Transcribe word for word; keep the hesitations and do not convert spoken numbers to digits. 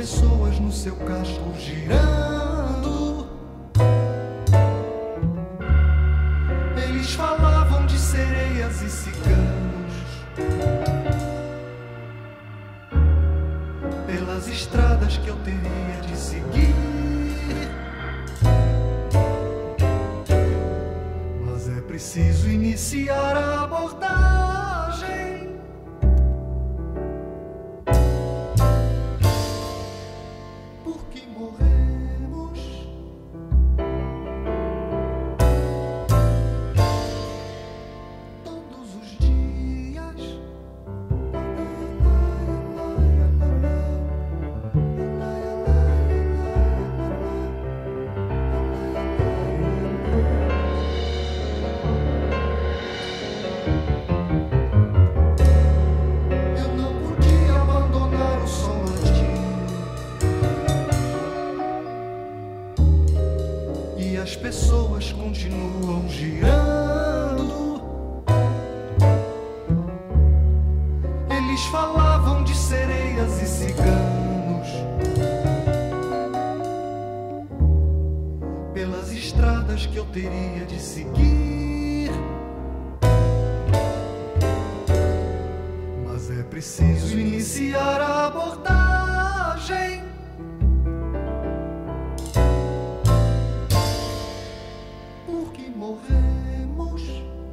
pessoas no seu castro girando. Eles falavam de sereias e ciganos pelas estradas que eu teria de seguir. Mas é preciso iniciar a abordagem. Porque morremos todos os dias. Eu não podia abandonar o som latino e as pessoas continuam girando. Eles falavam de sereias e ciganos pelas estradas que eu teria de seguir. Mas é preciso iniciar a abordagem. Porque morremos